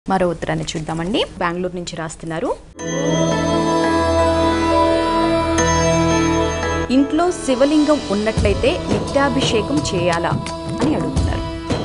మరో ఉత్తరాన్ని చూద్దామండి. బెంగళూరు నుంచి రాస్తున్నారు. ఇంట్లో శివలింగం ఉన్నట్లయితే నిత్యాభిషేకం చేయాలా అని అడుగుతున్నారు.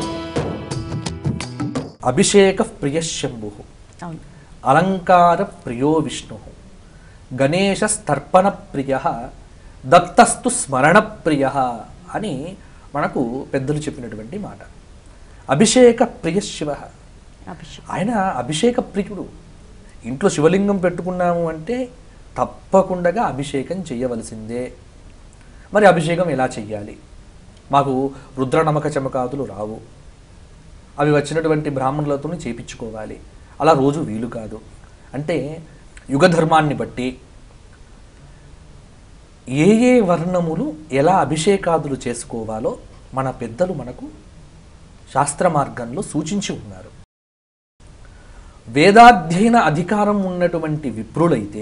అభిషేక ప్రియ శంభు, అలంకార ప్రియో విష్ణు, గణేశ స్తర్పణ ప్రియ, దత్తస్తు స్మరణ ప్రియ అని మనకు పెద్దలు చెప్పినటువంటి మాట. అభిషేక ప్రియ శివ, ఆయన అభిషేక ప్రియుడు. ఇంట్లో శివలింగం పెట్టుకున్నాము అంటే తప్పకుండా అభిషేకం చేయవలసిందే. మరి అభిషేకం ఎలా చెయ్యాలి? మాకు రుద్ర నమక చమకాదులు రావు, అవి వచ్చినటువంటి బ్రాహ్మణులతో చేపించుకోవాలి. అలా రోజు వీలు కాదు. అంటే యుగధర్మాన్ని బట్టి ఏ ఏ వర్ణములు ఎలా అభిషేకాదులు చేసుకోవాలో మన పెద్దలు మనకు శాస్త్ర మార్గంలో సూచించి ఉన్నారు. వేదాధ్యయన అధికారం ఉన్నటువంటి విప్రులైతే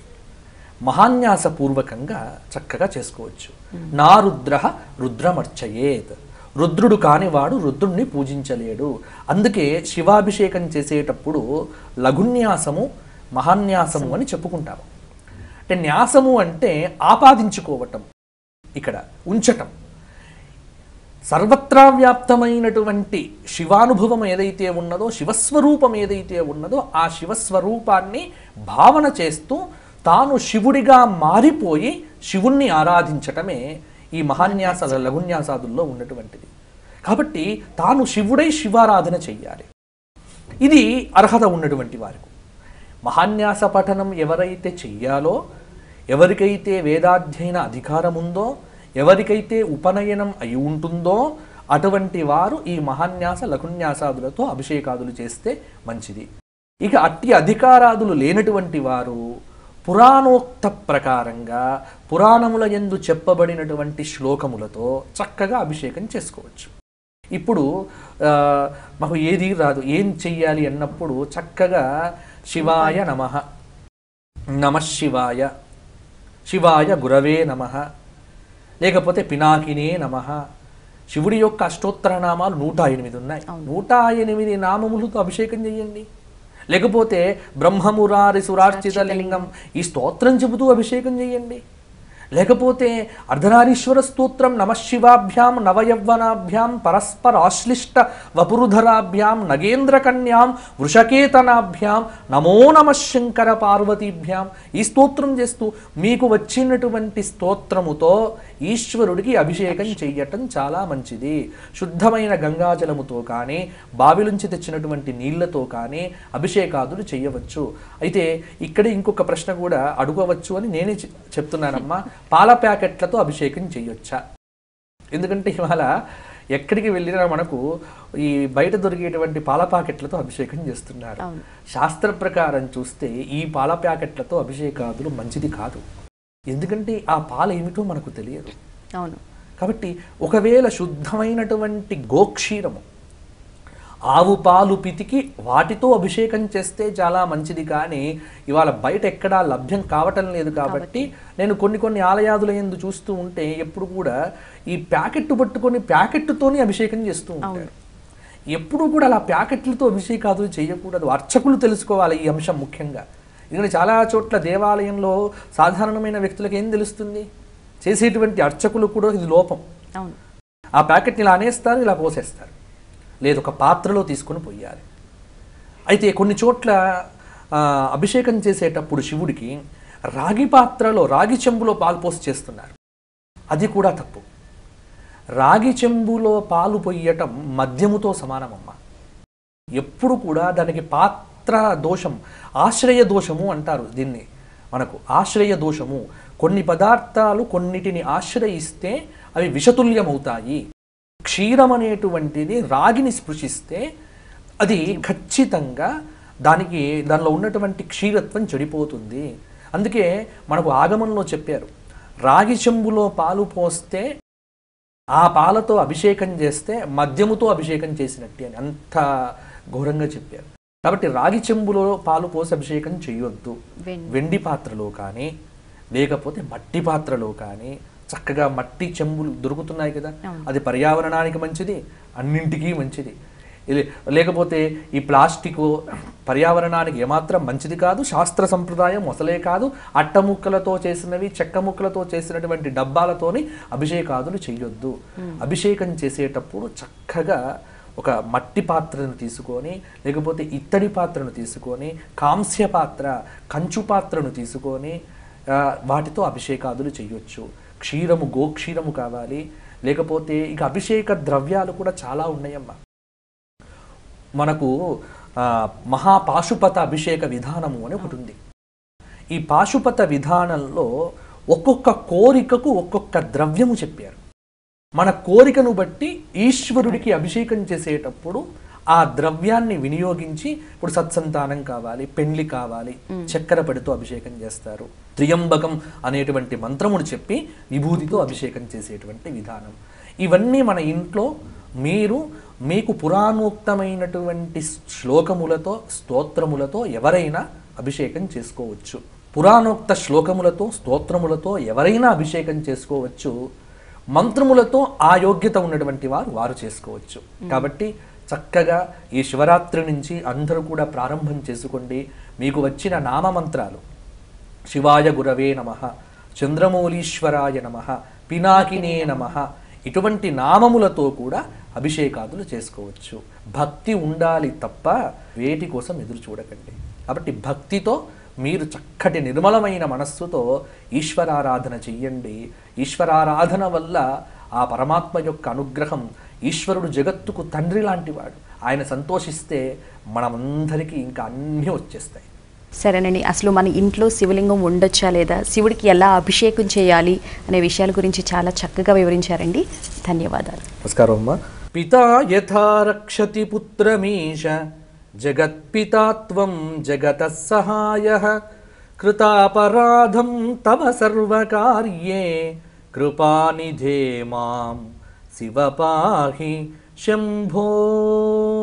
మహాన్యాసపూర్వకంగా చక్కగా చేసుకోవచ్చు. నా రుద్ర రుద్రమర్చయేత్, రుద్రుడు కానివాడు రుద్రుణ్ణి పూజించలేడు. అందుకే శివాభిషేకం చేసేటప్పుడు లఘున్యాసము మహాన్యాసము అని చెప్పుకుంటాము. అంటే న్యాసము అంటే ఆపాదించుకోవటం, ఇక్కడ ఉంచటం. సర్వత్రా వ్యాప్తమైనటువంటి శివానుభవం ఏదైతే ఉన్నదో, శివస్వరూపం ఏదైతే ఉన్నదో, ఆ శివస్వరూపాన్ని భావన చేస్తూ తాను శివుడిగా మారిపోయి శివుణ్ణి ఆరాధించటమే ఈ మహాన్యాస లఘున్యాసాదుల్లో ఉన్నటువంటిది. కాబట్టి తాను శివుడై శివారాధన చెయ్యాలి. ఇది అర్హత ఉన్నటువంటి వారికి. మహాన్యాస పఠనం ఎవరైతే చెయ్యాలో, ఎవరికైతే వేదాధ్యయన అధికారం ఉందో, ఎవరికైతే ఉపనయనం అయి ఉంటుందో అటువంటి వారు ఈ మహాన్యాస లఘున్యాసాదులతో అభిషేకాదులు చేస్తే మంచిది. ఇక అట్టి అధికారాదులు లేనటువంటి వారు పురాణోక్త ప్రకారంగా పురాణముల యందు చెప్పబడినటువంటి శ్లోకములతో చక్కగా అభిషేకం చేసుకోవచ్చు. ఇప్పుడు మాకు ఏది రాదు, ఏం చెయ్యాలి అన్నప్పుడు చక్కగా శివాయ నమః, నమః శివాయ, శివాయ గురవే నమః, లేకపోతే పినాకినే నమః. శివుడి యొక్క అష్టోత్తర నామాలు 108 ఉన్నాయి. 108 నామములతో అభిషేకం చేయండి. లేకపోతే బ్రహ్మమురారి సురార్చిత లింగం ఈ స్తోత్రం చెబుతూ అభిషేకం చేయండి. లేకపోతే అర్ధనారీశ్వర స్తోత్రం నమశివాభ్యాం నవయవ్వనాభ్యాం పరస్పరాశ్లిష్ట వపురుధరాభ్యాం నగేంద్రకన్యాం వృషకేతనాభ్యాం నమో నమః శంకర పార్వతీభ్యాం ఈ స్తోత్రం చేస్తూ మీకు వచ్చినటువంటి స్తోత్రముతో ఈశ్వరుడికి అభిషేకం చెయ్యటం చాలా మంచిది. శుద్ధమైన గంగాజలముతో కానీ బావిలుంచి తెచ్చినటువంటి నీళ్లతో కానీ అభిషేకాదులు చెయ్యవచ్చు. అయితే ఇక్కడే ఇంకొక ప్రశ్న కూడా అడగవచ్చు అని నేనే చెప్తున్నానమ్మా. పాల ప్యాకెట్లతో అభిషేకం చేయొచ్చా? ఎందుకంటే ఇవాళ ఎక్కడికి వెళ్ళినా మనకు ఈ బయట దొరికేటువంటి పాల ప్యాకెట్లతో అభిషేకం చేస్తున్నారు. శాస్త్ర ప్రకారం చూస్తే ఈ పాల ప్యాకెట్లతో అభిషేకాదులు మంచిది కాదు. ఎందుకంటే ఆ పాలు ఏమిటో మనకు తెలియదు. అవును. కాబట్టి ఒకవేళ శుద్ధమైనటువంటి గోక్షీరము, ఆవు పాలు పితికి వాటితో అభిషేకం చేస్తే చాలా మంచిది. కానీ ఇవాళ బయట ఎక్కడా లభ్యం కావటం లేదు. కాబట్టి నేను కొన్ని ఆలయాదుల యందు చూస్తూ ఉంటే ఎప్పుడు కూడా ఈ ప్యాకెట్ పట్టుకొని ప్యాకెట్తోనే అభిషేకం చేస్తూ ఉంటారు. ఎప్పుడు కూడా అలా ప్యాకెట్లతో అభిషేకాదులు చేయకూడదు. అర్చకులు తెలుసుకోవాలి ఈ అంశం ముఖ్యంగా. ఎందుకంటే చాలా చోట్ల దేవాలయంలో సాధారణమైన వ్యక్తులకు ఏం తెలుస్తుంది? చేసేటువంటి అర్చకులు కూడా ఇది లోపం. ఆ ప్యాకెట్ని ఇలా అనేస్తారు, ఇలా పోసేస్తారు. లేదు, ఒక పాత్రలో తీసుకొని పోయాలి. అయితే కొన్ని చోట్ల అభిషేకం చేసేటప్పుడు శివుడికి రాగి పాత్రలో, రాగి చెంబులో పాలు పోసి చేస్తున్నారు. అది కూడా తప్పు. రాగి చెంబులో పాలు పొయ్యటం మద్యముతో సమానమమ్మ. ఎప్పుడు కూడా దానికి పాత్ర దోషం, ఆశ్రయ దోషము అంటారు దీన్ని. మనకు ఆశ్రయ దోషము. కొన్ని పదార్థాలు కొన్నిటిని ఆశ్రయిస్తే అవి విషతుల్యమవుతాయి. క్షీరం అనేటువంటిది రాగిని స్పృశిస్తే అది ఖచ్చితంగా దానిలో ఉన్నటువంటి క్షీరత్వం చెడిపోతుంది. అందుకే మనకు ఆగమంలో చెప్పారు, రాగి చెంబులో పాలు పోస్తే ఆ పాలతో అభిషేకం చేస్తే మద్యముతో అభిషేకం చేసినట్టే అని అంత ఘోరంగా చెప్పారు. కాబట్టి రాగి చెంబులో పాలు పోసి అభిషేకం చేయొద్దు. వెండి పాత్రలో కానీ లేకపోతే మట్టి పాత్రలో కానీ, చక్కగా మట్టి చెంబులు దొరుకుతున్నాయి కదా, అది పర్యావరణానికి మంచిది, అన్నింటికీ మంచిది. లేకపోతే ఈ ప్లాస్టిక్ పర్యావరణానికి ఏమాత్రం మంచిది కాదు, శాస్త్ర సంప్రదాయం అసలే కాదు. అట్టముక్కలతో చేసినవి, చెక్క ముక్కలతో చేసినటువంటి డబ్బాలతోని అభిషేకాదులు చేయొద్దు. అభిషేకం చేసేటప్పుడు చక్కగా ఒక మట్టి పాత్రను తీసుకొని, లేకపోతే ఇత్తడి పాత్రను తీసుకొని, కాంస్య పాత్ర, కంచు పాత్రను తీసుకొని వాటితో అభిషేకాదులు చేయొచ్చు. క్షీరము, గోక్షీరము కావాలి. లేకపోతే ఇక అభిషేక ద్రవ్యాలు కూడా చాలా ఉన్నాయమ్మా. మనకు మహాపాశుపత అభిషేక విధానము అని ఒకటి ఉంది. ఈ పాశుపత విధానంలో ఒక్కొక్క కోరికకు ఒక్కొక్క ద్రవ్యము చెప్పారు. మన కోరికను బట్టి ఈశ్వరుడికి అభిషేకం చేసేటప్పుడు ఆ ద్రవ్యాన్ని వినియోగించి, ఇప్పుడు సత్సంతానం కావాలి, పెండ్లి కావాలి, చక్కెర పడితో అభిషేకం చేస్తారు. త్రియంబకం అనేటువంటి మంత్రమును చెప్పి విభూతితో అభిషేకం చేసేటువంటి విధానం. ఇవన్నీ మన ఇంట్లో మీకు పురాణోక్తమైనటువంటి శ్లోకములతో, స్తోత్రములతో ఎవరైనా అభిషేకం చేసుకోవచ్చు. పురాణోక్త శ్లోకములతో, స్తోత్రములతో ఎవరైనా అభిషేకం చేసుకోవచ్చు. మంత్రములతో ఆ యోగ్యత ఉన్నటువంటి వారు చేసుకోవచ్చు. కాబట్టి చక్కగా ఈ శివరాత్రి నుంచి అందరూ కూడా ప్రారంభం చేసుకోండి. మీకు వచ్చిన నామమంత్రాలు శివాయ గురవే నమః, చంద్రమౌళీశ్వరాయ నమః, పినాకినే నమః, ఇటువంటి నామములతో కూడా అభిషేకాదులు చేసుకోవచ్చు. భక్తి ఉండాలి తప్ప వేటి కోసం ఎదురు చూడకండి. కాబట్టి భక్తితో మీరు చక్కటి నిర్మలమైన మనస్సుతో ఈశ్వరారాధన చెయ్యండి. ఈశ్వరారాధన వల్ల ఆ పరమాత్మ యొక్క అనుగ్రహం, ఈశ్వరుడు జగత్తుకు తండ్రి లాంటివాడు, ఆయన సంతోషిస్తే మనమందరికీ ఇంకా అన్నీ వచ్చేస్తాయి. సరేనండి, అసలు మన ఇంట్లో శివలింగం ఉండొచ్చా లేదా, శివుడికి ఎలా అభిషేకం చేయాలి అనే విషయాల గురించి చాలా చక్కగా వివరించారండి. ధన్యవాదాలు. నమస్కారం అమ్మా. పితా యథా రక్షతి పుత్రమీశ, జగత్పితాత్వం జగతః సహాయః, కృతాపరాధం తవ సర్వకార్యే, కృపానిధే మాం శివ పాహి శంభో.